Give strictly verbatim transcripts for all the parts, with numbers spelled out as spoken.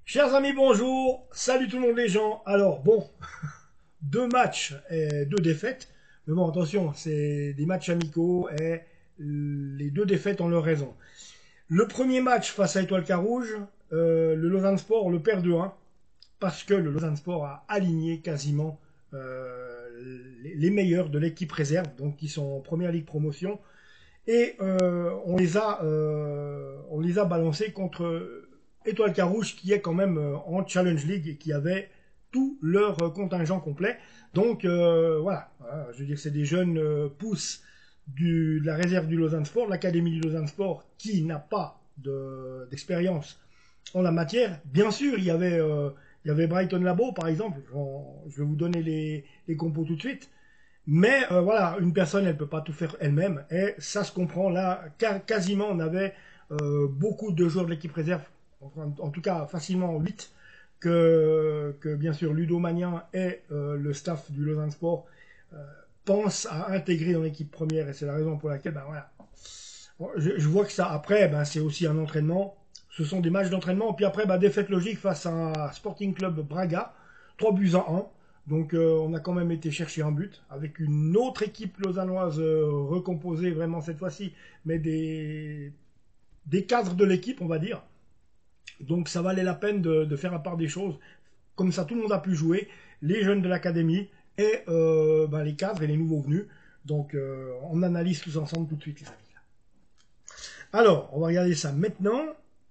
Chers amis, bonjour. Salut tout le monde les gens. Alors bon, deux matchs et deux défaites. Mais bon, attention, c'est des matchs amicaux et les deux défaites ont leur raison. Le premier match face à Étoile Carouge, euh, le Lausanne Sport le perd deux un parce que le Lausanne Sport a aligné quasiment euh, les, les meilleurs de l'équipe réserve, donc qui sont en première ligue promotion, et euh, on les a, euh, on les a balancés contre Étoile Carouge, qui est quand même euh, en Challenge League et qui avait tout leur euh, contingent complet. Donc euh, voilà, voilà, je veux dire, c'est des jeunes euh, pousses du, de la réserve du Lausanne Sport, de l'académie du Lausanne Sport, qui n'a pas de- d'expérience en la matière. Bien sûr, il y avait, euh, il y avait Brighton Labo, par exemple. En- je vais vous donner les, les compos tout de suite. Mais euh, voilà, une personne, elle peut pas tout faire elle-même, et ça se comprend. Là, ca- quasiment, on avait euh, beaucoup de joueurs de l'équipe réserve, enfin, en tout cas facilement huit, que, que bien sûr Ludo Magnin et euh, le staff du Lausanne Sport euh, pensent à intégrer dans l'équipe première, et c'est la raison pour laquelle, ben voilà, bon, je, je vois que ça, après, ben, c'est aussi un entraînement. Ce sont des matchs d'entraînement. Puis après, ben, défaite logique face à Sporting Club Braga, trois buts à un. Donc euh, on a quand même été chercher un but avec une autre équipe lausannoise euh, recomposée vraiment cette fois-ci, mais des, des cadres de l'équipe, on va dire. Donc ça valait la peine de, de faire la part des choses. Comme ça, tout le monde a pu jouer, les jeunes de l'académie et euh, ben, les cadres et les nouveaux venus. Donc euh, on analyse tous ensemble tout de suite, les amis. Alors, on va regarder ça maintenant.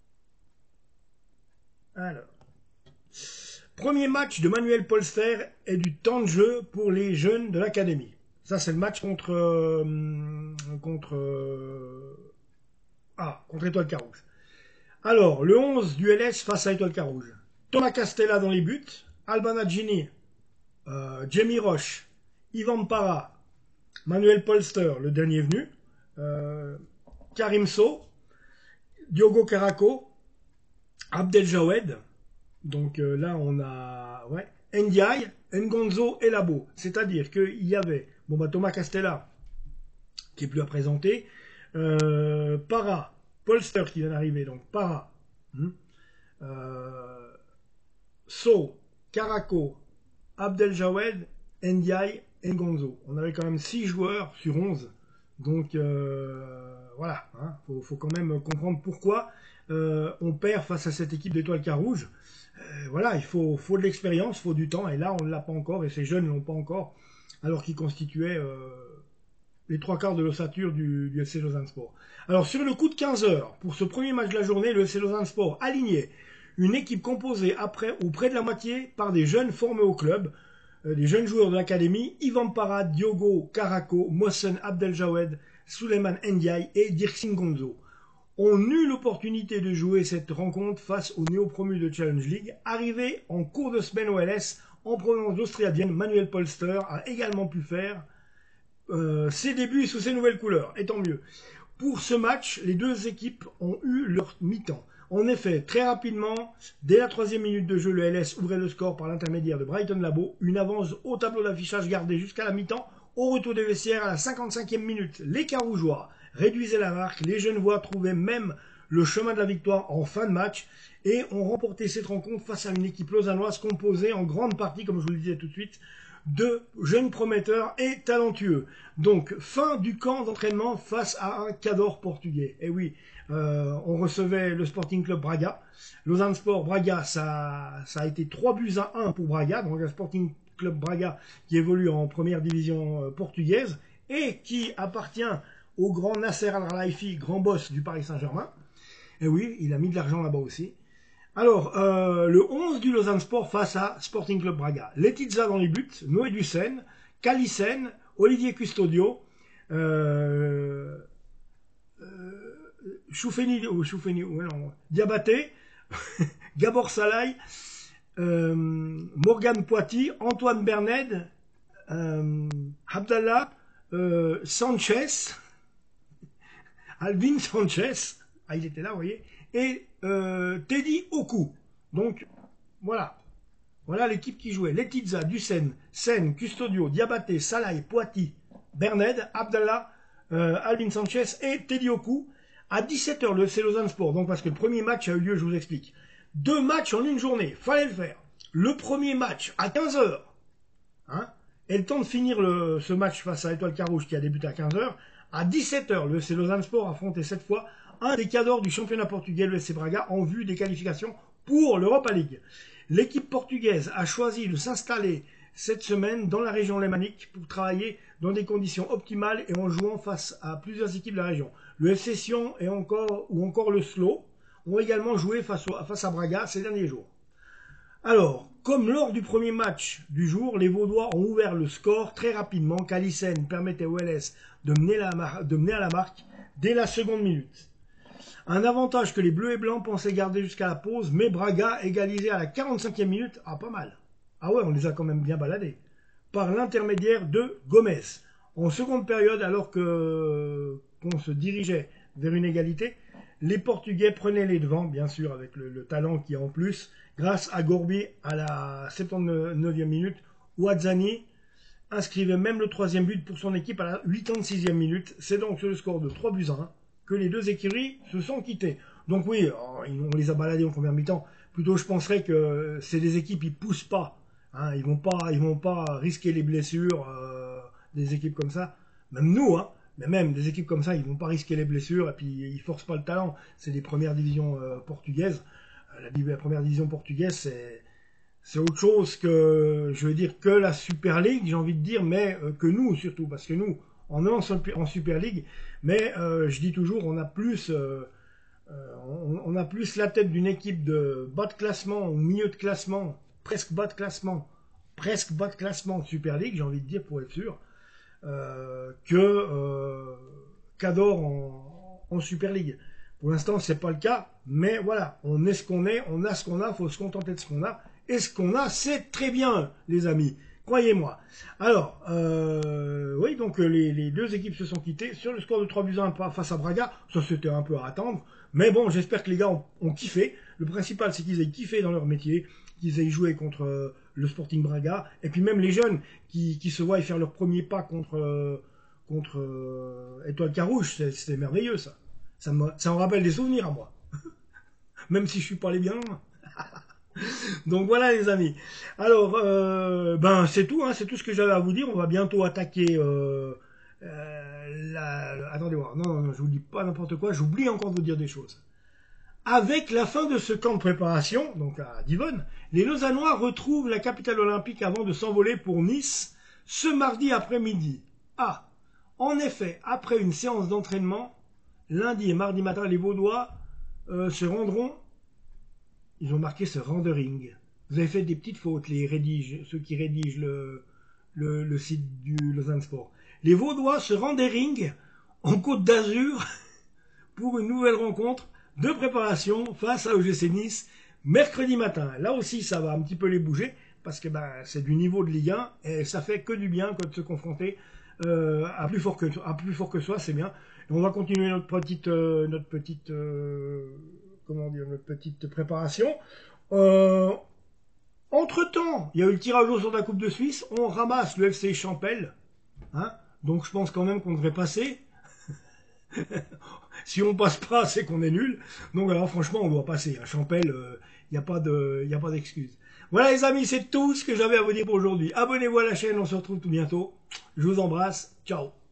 Alors, premier match de Manuel Polster et du temps de jeu pour les jeunes de l'académie. Ça, c'est le match contre euh, contre euh, ah contre Étoile Carouge. Alors, le onze du L S face à Étoile Carouge. Thomas Castella dans les buts, Alban Adjini, euh, Jamie Roche, Ivan Para, Manuel Polster, le dernier venu, euh, Karim So, Diogo Caraco, Abdel Jawed. Donc euh, là, on a ouais, Ndiaye, Ngonzo et Labo. C'est-à-dire qu'il y avait bon, bah, Thomas Castella, qui est plus à présenter, euh, Para, Polster qui vient d'arriver, donc Para, hmm, euh, So, Caraco, Abdel Jawed, Ndiaye, Ngonzo. On avait quand même six joueurs sur onze. Donc euh, voilà, il hein, faut, faut, quand même comprendre pourquoi euh, on perd face à cette équipe d'Étoile Carouge. Euh, voilà, il faut, faut de l'expérience, il faut du temps, et là on ne l'a pas encore, et ces jeunes ne l'ont pas encore, alors qu'ils constituaient euh, les trois quarts de l'ossature du, du F C Lausanne Sport. Alors sur le coup de quinze heures, pour ce premier match de la journée, le F C Lausanne Sport alignait une équipe composée après ou près de la moitié par des jeunes formés au club, euh, des jeunes joueurs de l'académie, Ivan Parad, Diogo Caraco, Mohsen Abdeljawed, Suleiman Ndiaye et Dirksin Gonzo ont eu l'opportunité de jouer cette rencontre face aux néo-promus de Challenge League. Arrivé en cours de semaine au L S, en provenance d'Austriadienne, Manuel Polster a également pu faire euh, ses débuts sous ses nouvelles couleurs, et tant mieux. Pour ce match, les deux équipes ont eu leur mi-temps. En effet, très rapidement, dès la troisième minute de jeu, le L S ouvrait le score par l'intermédiaire de Brighton Labo, une avance au tableau d'affichage gardée jusqu'à la mi-temps. Au retour des vestiaires, à la cinquante-cinquième minute, les Carougeois réduisaient la marque, les Genevois trouvaient même le chemin de la victoire en fin de match et ont remporté cette rencontre face à une équipe lausannoise composée en grande partie, comme je vous le disais tout de suite, de jeunes prometteurs et talentueux. Donc, fin du camp d'entraînement face à un cador portugais. Et oui, euh, on recevait le Sporting Club Braga. Lausanne Sport Braga, ça, ça a été trois buts à un pour Braga. Donc, le Sporting Club Braga qui évolue en première division euh, portugaise et qui appartient au grand Nasser Al-Khelaifi, grand boss du Paris Saint-Germain. Et oui, il a mis de l'argent là-bas aussi. Alors, euh, le onze du Lausanne Sport face à Sporting Club Braga. Letizia dans les buts, Noé Dussen, Calissen, Olivier Custodio, euh, euh, Choufeni, oh, Choufeni, ouais, non, Diabaté, Gabor Salai, euh, Morgan Poiti, Antoine Berned, euh, Abdallah, euh, Sanchez, Alvin Sanchez, ah, il était là, vous voyez, et euh, Teddy Oku. Donc, voilà. Voilà l'équipe qui jouait. Letizia, Dussen, Sen, Custodio, Diabaté, Salai, Poiti, Berned, Abdallah, euh, Alvin Sanchez et Teddy Oku. À dix-sept heures, le F C Lausanne Sport. Donc, parce que le premier match a eu lieu, je vous explique. Deux matchs en une journée, fallait le faire. Le premier match à quinze heures, hein, et le temps de finir le, ce match face à Étoile Carouge qui a débuté à quinze heures, à dix-sept heures, le F C Lausanne Sport affrontait cette fois un des cadors du championnat portugais, le F C Braga, en vue des qualifications pour l'Europa League. L'équipe portugaise a choisi de s'installer cette semaine dans la région lémanique pour travailler dans des conditions optimales et en jouant face à plusieurs équipes de la région. Le F C Sion et encore, ou encore le Slow ont également joué face, au, face à Braga ces derniers jours. Alors, comme lors du premier match du jour, les Vaudois ont ouvert le score très rapidement. Kalisen permettait au L S de mener, la, de mener à la marque dès la seconde minute. Un avantage que les Bleus et Blancs pensaient garder jusqu'à la pause, mais Braga égalisait à la quarante-cinquième minute. Ah, pas mal. Ah ouais, on les a quand même bien baladés. Par l'intermédiaire de Gomez. En seconde période, alors que qu'on se dirigeait vers une égalité, les Portugais prenaient les devants, bien sûr, avec le, le talent qui est en plus, grâce à Gorbi à la septante-neuvième minute, où Azzani inscrivait même le troisième but pour son équipe à la quatre-vingt-sixième minute. C'est donc sur le score de trois buts à un que les deux écuries se sont quittées. Donc oui, on les a baladés en première mi-temps. Plutôt, je penserais que c'est des équipes, ils poussent pas. Hein, ils vont pas, ils vont pas risquer les blessures euh, des équipes comme ça. Même nous, hein. Mais même des équipes comme ça, ils vont pas risquer les blessures et puis ils forcent pas le talent. C'est des premières divisions euh, portugaises. La, la première division portugaise, c'est c'est autre chose que, je veux dire, que la Super League, j'ai envie de dire, mais euh, que nous surtout, parce que nous, on est en, en Super League, mais euh, je dis toujours, on a plus, euh, euh, on, on a plus la tête d'une équipe de bas de classement ou milieu de classement, presque bas de classement, presque bas de classement de Super League, j'ai envie de dire pour être sûr. Euh, que euh, Cador en, en Super League. Pour l'instant, c'est pas le cas, mais voilà, on est ce qu'on est, on a ce qu'on a, faut se contenter de ce qu'on a, et ce qu'on a, c'est très bien, les amis, croyez-moi. Alors, euh, oui, donc les, les deux équipes se sont quittées sur le score de trois buts à un face à Braga. Ça, c'était un peu à attendre, mais bon, j'espère que les gars ont, ont kiffé. Le principal, c'est qu'ils aient kiffé dans leur métier, qu'ils aient joué contre euh, le Sporting Braga, et puis même les jeunes qui, qui se voient faire leur premier pas contre, euh, contre euh, Étoile Carouge, c'est merveilleux ça. Ça me, ça me rappelle des souvenirs à moi. Même si je suis pas allé bien loin. Donc voilà les amis. Alors, euh, ben c'est tout, hein, c'est tout ce que j'avais à vous dire. On va bientôt attaquer... Euh, euh, la... Attendez voir, non, non, non, je vous dis pas n'importe quoi, j'oublie encore de vous dire des choses. Avec la fin de ce camp de préparation, donc à Divonne, les Lausannois retrouvent la capitale olympique avant de s'envoler pour Nice ce mardi après-midi. Ah, en effet, après une séance d'entraînement, lundi et mardi matin, les Vaudois euh, se rendront, ils ont marqué ce rendering. Vous avez fait des petites fautes, les rédige, ceux qui rédigent le, le, le site du Lausanne Sport. Les Vaudois se rendering en Côte d'Azur pour une nouvelle rencontre de préparation face à O G C Nice mercredi matin. Là aussi, ça va un petit peu les bouger parce que ben, c'est du niveau de Ligue un et ça fait que du bien que de se confronter euh, à plus fort que à plus fort que soi, c'est bien. Et on va continuer notre petite euh, notre petite euh, comment dire notre petite préparation. Euh, entre temps, il y a eu le tirage au sort de la Coupe de Suisse. On ramasse le F C Champel, hein, donc je pense quand même qu'on devrait passer. Si on passe pas, c'est qu'on est nul. Donc alors franchement, on doit passer. À Champel, il euh, n'y a pas de, y a pas d'excuse. Voilà les amis, c'est tout ce que j'avais à vous dire pour aujourd'hui. Abonnez-vous à la chaîne, on se retrouve tout bientôt. Je vous embrasse. Ciao.